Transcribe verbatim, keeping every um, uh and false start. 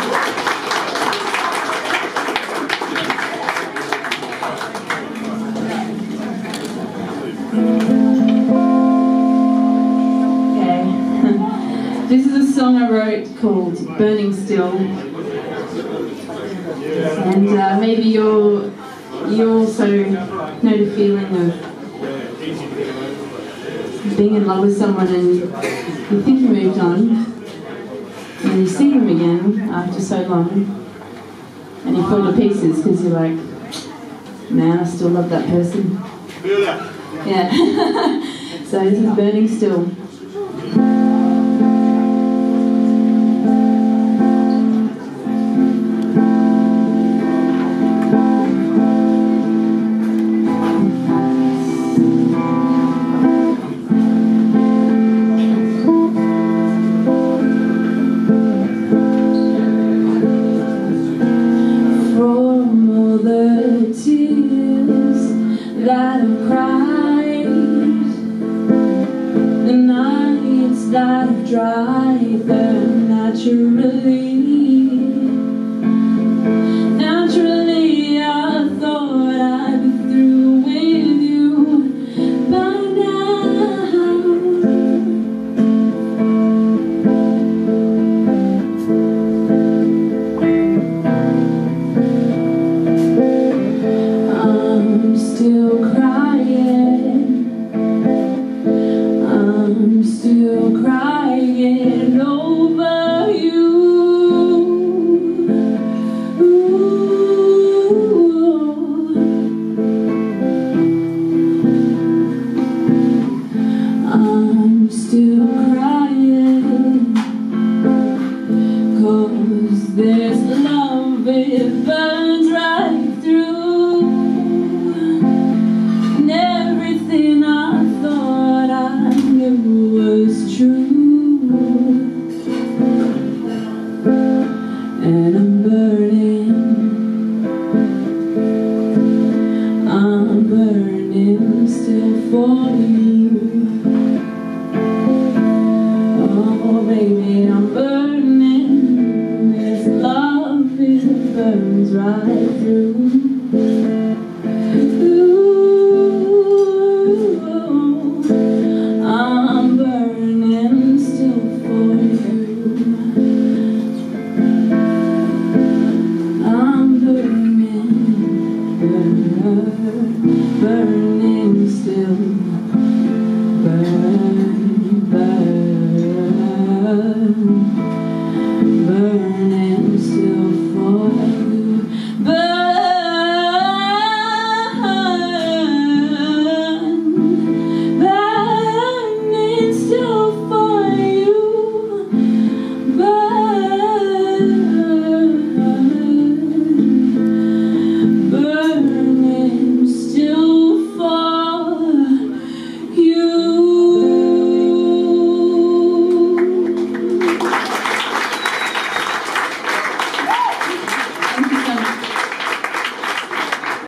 This is a song I wrote called Burning Still, and uh, maybe you'll, you also know the feeling of being in love with someone and you think you moved on, and you see them again after so long, and you fall to pieces because you're like, man, I still love that person. Yeah. So this is Burning Still. That I've cried, the nights that I've dried them naturally. Naturally, I thought I'd be through with you by now. I'm still I'm still crying over you. Ooh. I'm still crying 'cause this love, it burns right through, and everything I thought I was true, and I'm burning, I'm burning still for you. Oh baby, I'm burning, this love, it burns right